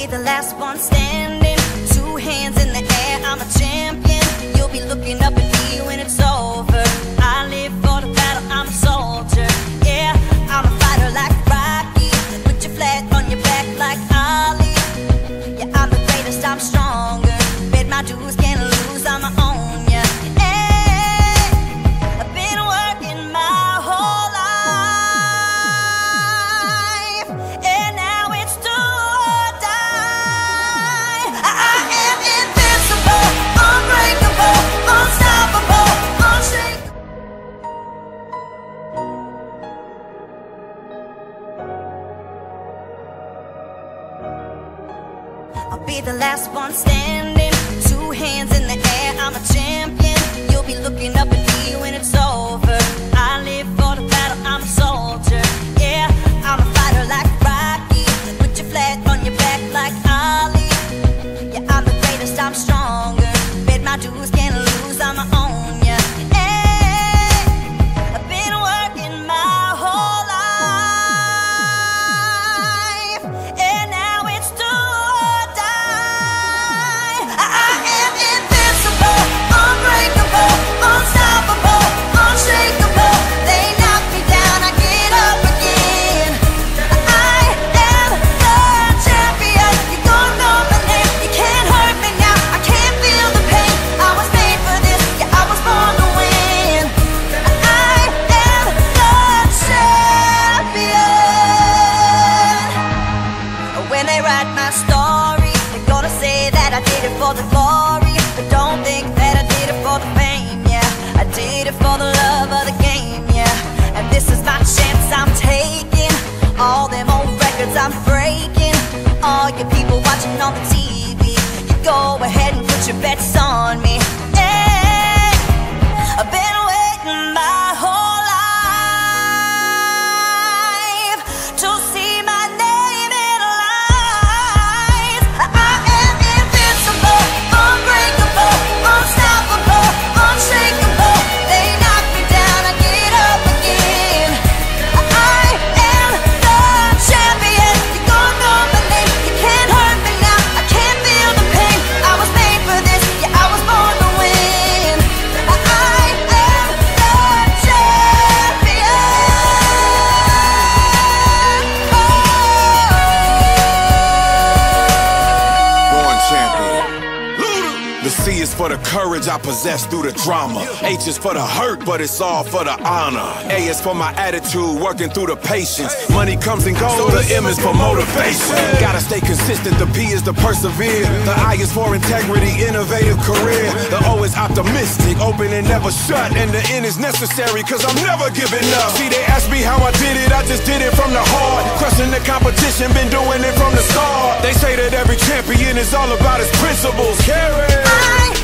be the last one standing. Two hands in the air, I'm a champion. You'll be looking up at me when it's over. I live for the battle, I'm a soldier. Yeah, I'm a fighter like Rocky. Put your flag on your back like Ali. Yeah, I'm the greatest, I'm stronger. Bet my dues, can't lose, I'm my own, yeah. Hey, I've been working my whole life, and now it's do or die. I am invincible, unbreakable, unstoppable, unshakable. I'll be the last one standing. Two hands in the air, I'm a champion. You'll be looking up at me when it's over. I live for the battle, I'm a soldier. Yeah, I'm a fighter like Rocky. Put your flag on your back like Ali. Yeah, I'm the greatest, I'm stronger. Bet my dues, can't lose, I'm my own, yeah. Hey, I've been working my whole life, and now it's do or die. I am invincible, unbreakable, unstoppable, unshakable. They knock me down, I get up again. I am the champion. You don't know my name, you can't hurt me now. I can't feel the pain. I was made for this, yeah, I was born to win. I am the champion. When they write my story, they're gonna say that I did it for the glory, but don't think that I did it for the fame, yeah. I did it for the love of the game, yeah. And this is my chance I'm taking. All them old records I'm breaking. All you people watching on the TV, you go ahead and put your bets on me. Hey, I've been waiting my whole life to see my name in lights. I am invincible, unbreakable, unstoppable, unshakable. They knock me down, I get up again. I am the champion. You don't know my name, you can't hurt me now. I can't feel the pain. I was made for this, yeah, I was born to win. I am the champion. Born champion. The C is for the courage I possess through the drama. H is for the hurt, but it's all for the honor. A is for my attitude, working through the patience. Money comes and goes, so the M is for motivation. Gotta stay consistent, the P is to persevere. The I is for integrity, innovative career. The O is optimistic, open and never shut. And the N is necessary, cause I'm never giving up. See, they ask me how I did it, I just did it from the heart. Crushing the competition, been doing it from the start. They say that every champion is all about his principles. Carry. I